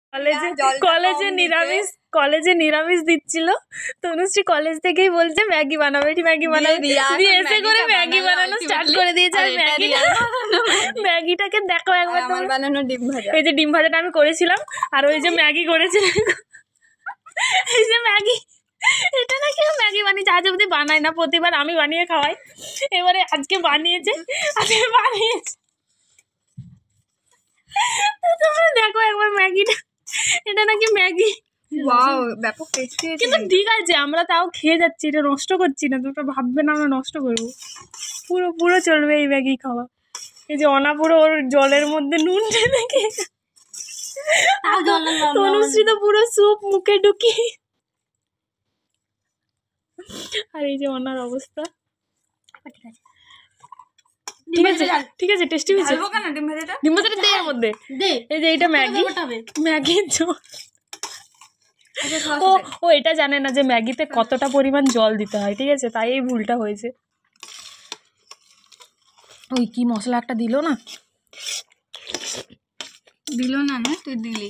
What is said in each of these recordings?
কলেজে নিরামিষ দিচ্ছিল, তনুশ্রী কলেজ থেকেই বলছে ম্যাগি বানাবে, ম্যাগি বানাবে দিয়ে এসে করে ম্যাগি বানানো স্টার্ট করে দিয়েছে। আর ম্যাগিটাকে দেখো একবার, আমার বানানো ডিম ভাজা, এই যে ডিম ভাজাটা আমি করেছিলাম, আর ওই যে ম্যাগি করেছিলাম, এই যে ম্যাগি, এটা না কেউ ম্যাগি বানিয়েছে, আজ অব্দি বানায় না, প্রতিবার আমি বানিয়ে খাওয়াই, এবারে আজকে বানিয়েছে, তোমরা দেখো একবার ম্যাগিটা, এটা নাকি ম্যাগি, ওয়াও ব্যাপক টেস্টি। কিন্তু ঠিক আছে আমরা তাও খেয়ে যাচ্ছি, এটা নষ্ট করছি না, তোমরা ভাববে না আমরা নষ্ট করবো, পুরো পুরো চলবে এই ম্যাগি খাওয়া। এই যে অনা পুরো ওর জলের মধ্যে নুন ঢেলে খেয়ে, তনুশ্রী তো পুরো স্যুপ মুখে ঢুকি, আর এই যে অনার অবস্থা। ঠিক আছে ঠিক আছে, টেস্টি হয়েছে। ডিম ভাজাটা দে এর মধ্যে, এই যে এইটা ম্যাগির জল। ও এটা জানে না যে ম্যাগিতে কতটা পরিমাণ জল দিতে হয়, ঠিক আছে, তাই এই ভুলটা হয়েছে। ওই কি মশলা একটা দিল না, না তুই দিলি।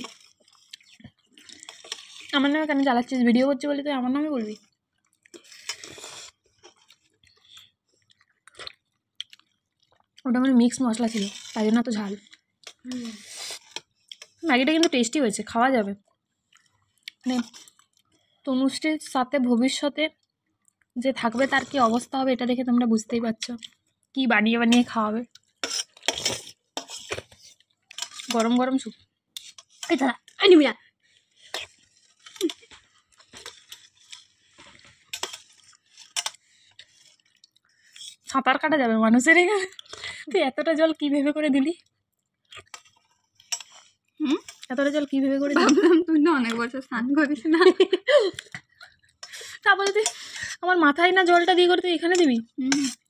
আমার নামে কেন জ্বালাচ্ছিস? ভিডিও করছি বলে তুই আমার নামে বলবি? ওটা মানে মিক্স মশলা ছিল, তাই জন্য তো ঝাল। ম্যাগিটা কিন্তু টেস্টি হয়েছে, খাওয়া যাবে। মানে তনুশ্রীর সাথে ভবিষ্যতে যে থাকবে তার কি অবস্থা হবে এটা দেখে তোমরা বুঝতেই পারছো, কি বানিয়ে বানিয়ে খাওয়াবে। গরম গরম স্যুপ, এই দাদা নিবি না, সাঁতার কাটা যাবে মানুষের এখানে। তুই এতটা জল কি ভেবে করে দিলি? এতটা জল কি ভেবে করে দিলি? তুই না অনেক বছর স্নান করিস না, তারপরে তুই আমার মাথায় না জলটা দিয়ে করে তুই এখানে দিবি?